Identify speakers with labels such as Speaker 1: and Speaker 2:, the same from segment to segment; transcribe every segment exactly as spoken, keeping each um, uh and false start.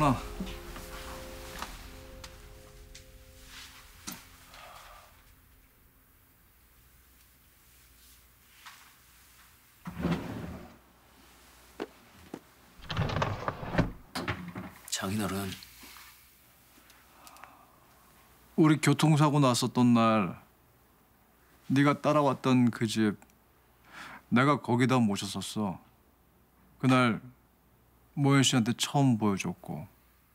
Speaker 1: 일어나.
Speaker 2: 장인어른.
Speaker 1: 우리 교통사고 났었던 날 네가 따라왔던 그 집 내가 거기다 모셨었어. 그날 모현 씨한테 처음 보여줬고.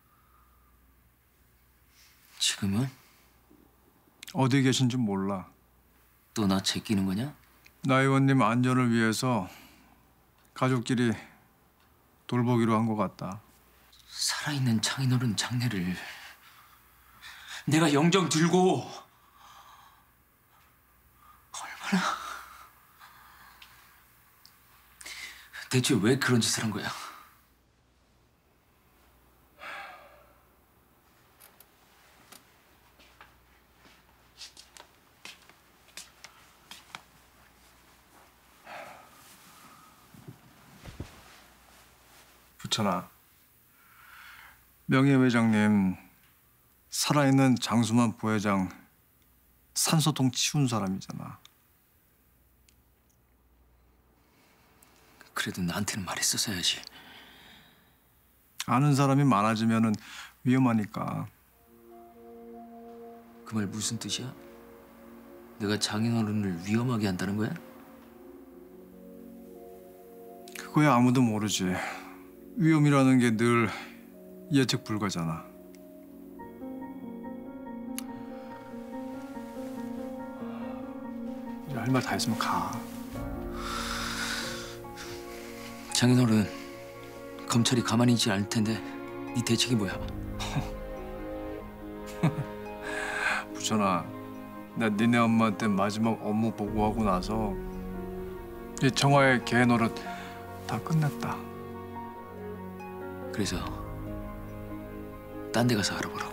Speaker 2: 지금은?
Speaker 1: 어디 계신지 몰라.
Speaker 2: 또 나 제끼는 거냐?
Speaker 1: 나 의원님 안전을 위해서 가족끼리 돌보기로 한 것 같다.
Speaker 2: 살아있는 장인어른 장례를 내가 영정 들고 얼마나... 대체 왜 그런 짓을 한 거야?
Speaker 1: 부천아, 명예회장님 살아있는 장수만 부회장 산소통 치운 사람이잖아.
Speaker 2: 그래도 나한테는 말했었어야지.
Speaker 1: 아는 사람이 많아지면은 위험하니까.
Speaker 2: 그 말 무슨 뜻이야? 내가 장인어른을 위험하게 한다는 거야?
Speaker 1: 그거야 아무도 모르지. 위험이라는 게 늘 예측 불가잖아. 이제 할 말 다 했으면 가.
Speaker 2: 장인어른, 검찰이 가만히 있지 않을 텐데 네 대책이 뭐야?
Speaker 1: 부천아, 나 니네 엄마한테 마지막 업무 보고하고 나서 이 정화의 개 노릇 다 끝냈다.
Speaker 2: 그래서 딴 데 가서 알아보라고.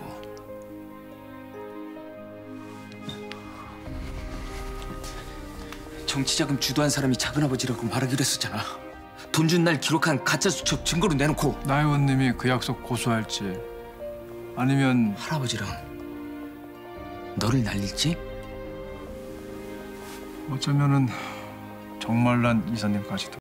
Speaker 2: 정치자금 주도한 사람이 작은아버지라고 말하기로 했었잖아. 돈 준 날 기록한 가짜 수첩 증거로 내놓고.
Speaker 1: 나 의원님이 그 약속 고수할지 아니면
Speaker 2: 할아버지랑 너를 날릴지?
Speaker 1: 어쩌면은 정말 난 이사님까지도.